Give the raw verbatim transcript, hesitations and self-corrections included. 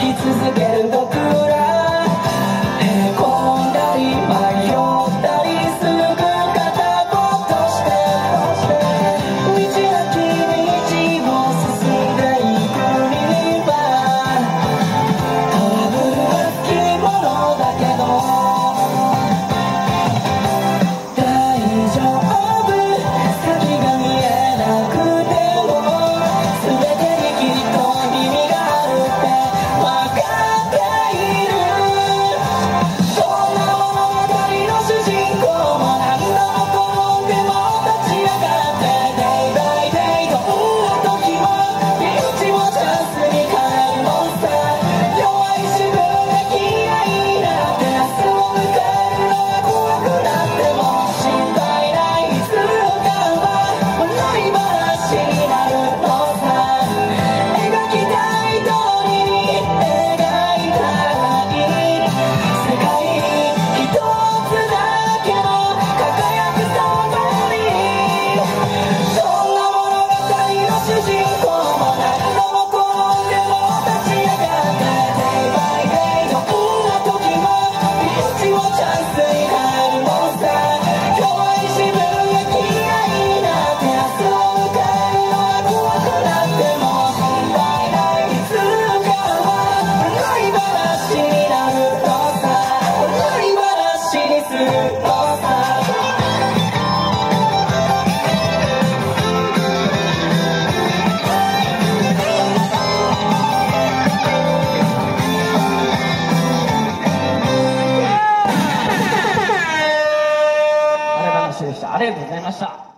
続ける僕らへこんだり迷ったりすぐ片言として道なき道を進んでいくにはトラブルはつきものだけど大丈夫先が見えなくても全てにきっと意味があるって分かっているそんな物語の主人公も何度も転んでも立ち上がって Day by day どんな時もピンチもチャンスに変えるもんさ弱い自分が嫌いになって明日を迎えるのが怖くなっても心配ないいつかは笑い話になるのさ描きたい通りに描いたらいい世界に一つだけの輝くストーリーそんな物語の主人公も何度も転んでも立ち上がって Day by day どんな時もピンチをチャンスに変えるもんさ弱い自分が嫌いになって明日を迎えるのが怖くなっても心配ないいつかは笑い話になるのさ笑い話にするのさあれ話でした。ありがとうございました。